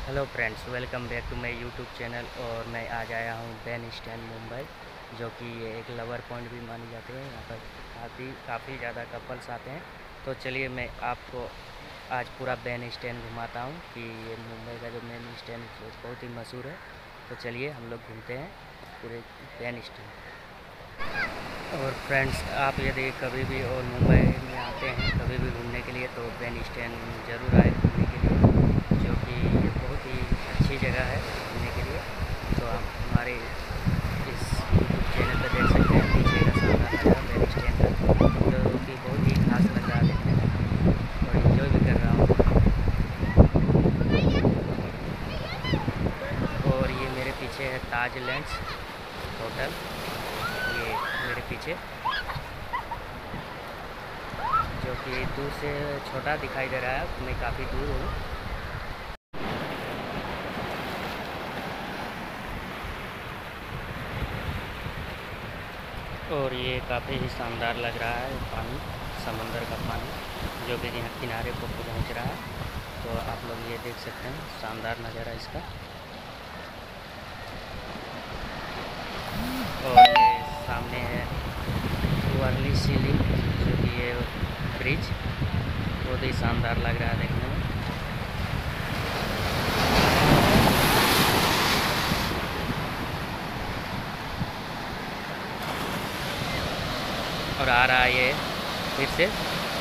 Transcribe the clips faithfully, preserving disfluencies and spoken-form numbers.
Hello friends, welcome back to my YouTube channel. और मैं आज आया हूँ बैन स्टैंड मुंबई, जो कि ये एक लवर पॉइंट भी माने जाते हैं। यहाँ पर काफ़ी काफ़ी ज़्यादा कपल्स आते हैं। तो चलिए मैं आपको आज पूरा बैन स्टैंड घुमाता हूँ कि ये मुंबई का जो मेन स्टैंड बहुत ही मशहूर है। तो चलिए हम लोग घूमते हैं पूरे बैन स्टैंड। और फ्रेंड्स, आप यदि कभी भी और मुंबई में आते हैं कभी भी घूमने के लिए, तो बैन स्टैंड ज़रूर आए घूमने के लिए, जो कि ये बहुत ही अच्छी जगह है घूमने के लिए। तो आप हमारे इस यूट्यूब चैनल पर देख सकते हैं पीछे का शानदार नज़ारा बैन स्टैंड का, जो कि बहुत ही खास लग रहा है देखने में और इन्जॉय भी कर रहा हूँ। और ये मेरे पीछे है ताज लैंड्स होटल, ये मेरे पीछे, जो कि दूर से छोटा दिखाई दे रहा है, मैं काफ़ी दूर हूँ। और ये काफ़ी ही शानदार लग रहा है पानी, समंदर का पानी, जो कि यहाँ किनारे पर पहुँच रहा है। तो आप लोग ये देख सकते हैं शानदार नज़ारा इसका। और ये सामने है वर्ली सीलिंग, जो कि ये ब्रिज बहुत ही शानदार लग रहा है देखने में। और आ रहा है ये फिर से।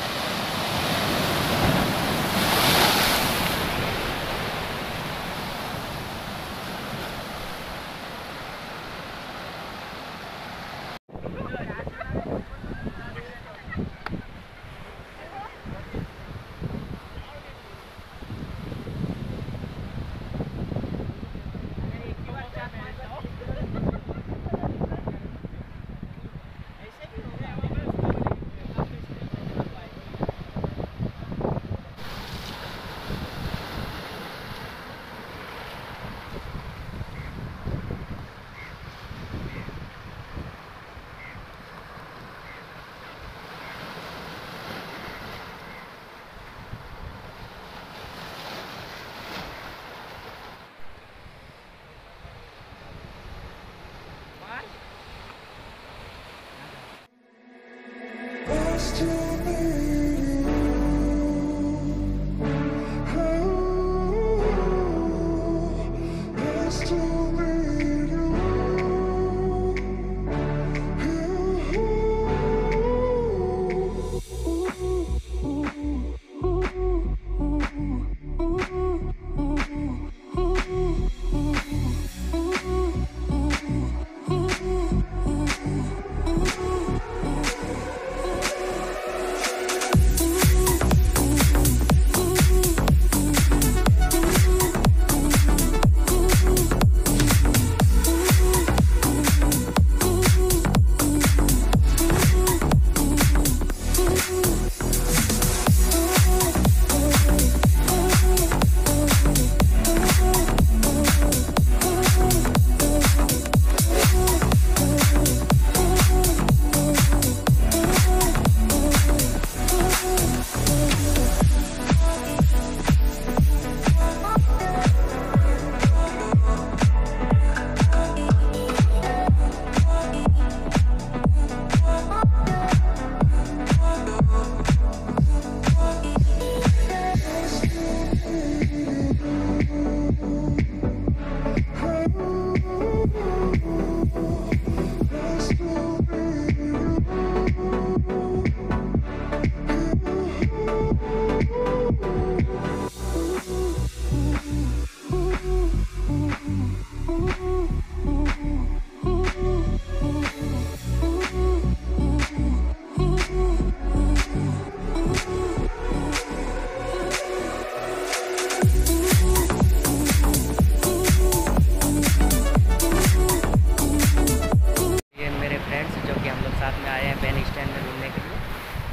साथ में आए हैं बैन स्टैंड में घूमने के लिए।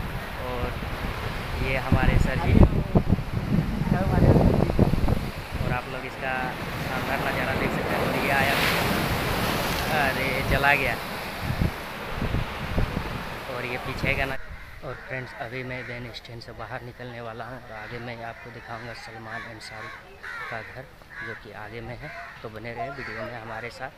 और ये हमारे सर जी, और आप लोग इसका शानदार नज़ारा देख सकते हैं। और ये आया, अरे चला गया। और ये पीछे का न... और फ्रेंड्स अभी मैं वैन स्टैंड से बाहर निकलने वाला हूँ और आगे मैं आपको दिखाऊंगा सलमान एंड शाहरुख का घर जो कि आगे में है। तो बने रहे वीडियो में हमारे साथ।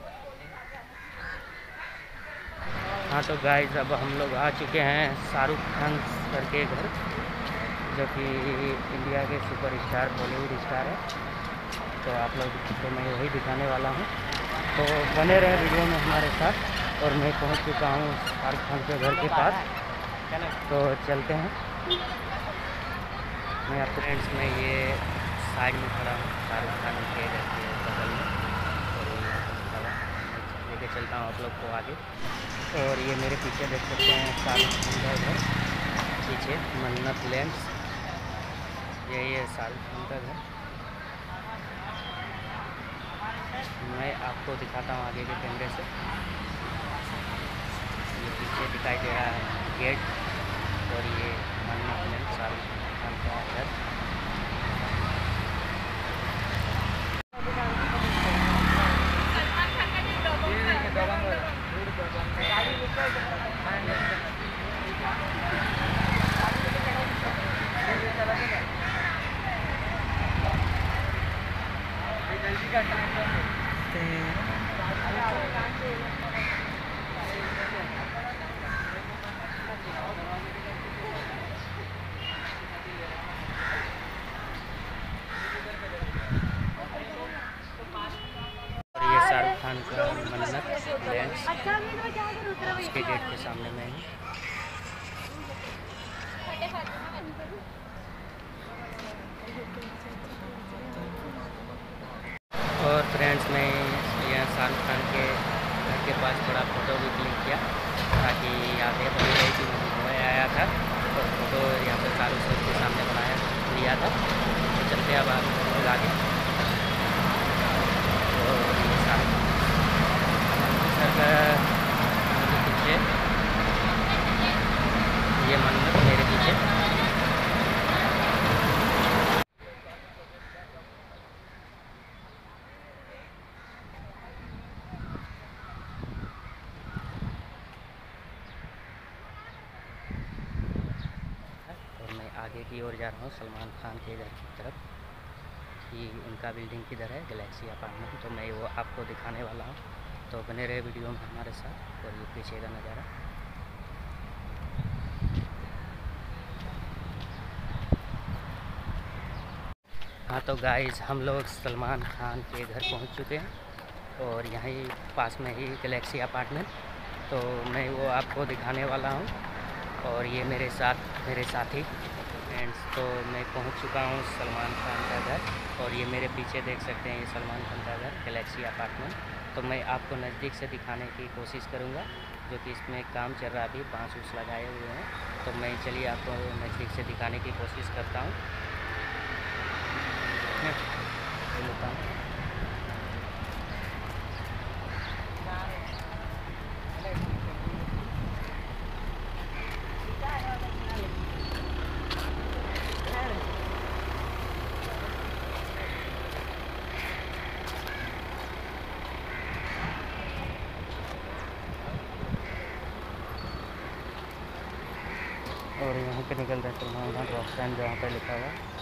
हाँ तो गाइस अब हम लोग आ चुके हैं शाहरुख खान सर के घर जो कि इंडिया के सुपरस्टार बॉलीवुड स्टार है। तो आप लोग तो मैं वही दिखाने वाला हूँ, तो बने रहे वीडियो में हमारे साथ। और मैं पहुँच चुका हूँ शाहरुख खान के घर के पास, तो चलते हैं। मैं आपको फ्रेंड्स में ये साइड में खड़ा हूँ शाहरुख खान के घर के बगल में, और ये लेके चलता हूँ आप लोग को आगे। और ये मेरे पीछे देख सकते हैं शाहरुख खान का घर, पीछे मन्नत लैंड्स, यही है शाहरुख खान का घर। मैं आपको दिखाता हूँ आगे के कैमरे से। ये पीछे दिखाई दे रहा है गेट, और ये मन्नत लैंड शाहरुख खान का घर। शाहरुख खान का मन्नत लैंड्स उसके गेट के सामने में है। और फ्रेंड्स मैं यहाँ शाहरुख खान के घर के पास थोड़ा फ़ोटो भी क्लिक किया ताकि यादें बनी रही कि मैं घूमने आया था, और फोटो यहाँ पर शाहरुख सर के सामने बनाया लिया था। तो चलते अब आप आगे। सर का मेरे पीछे, ये मन्नत मेरे पीछे। और मैं आगे की ओर जा रहा हूँ सलमान खान के घर की तरफ, कि उनका बिल्डिंग किधर है, गैलेक्सी अपार्टमेंट। तो मैं वो आपको दिखाने वाला हूँ, तो बने रहे वीडियो में हमारे साथ। और ये पीछे का नज़ारा। हाँ तो गाइस हम लोग सलमान खान के घर पहुंच चुके हैं, और यहीं पास में ही गैलेक्सी अपार्टमेंट। तो मैं वो आपको दिखाने वाला हूँ, और ये मेरे साथ मेरे साथी फ्रेंड्स। तो मैं पहुंच चुका हूँ सलमान खान का घर, और ये मेरे पीछे देख सकते हैं ये सलमान खान का घर गैलेक्सी अपार्टमेंट। तो मैं आपको नज़दीक से दिखाने की कोशिश करूँगा, जो कि इसमें काम चल रहा है, अभी बांस उस लगाए हुए हैं। तो मैं चलिए आपको नज़दीक से दिखाने की कोशिश करता हूँ। लेता हूँ और यहाँ पे निकल रहा है सलमान खान रॉक स्टैंड जहाँ पे लिखा हुआ है।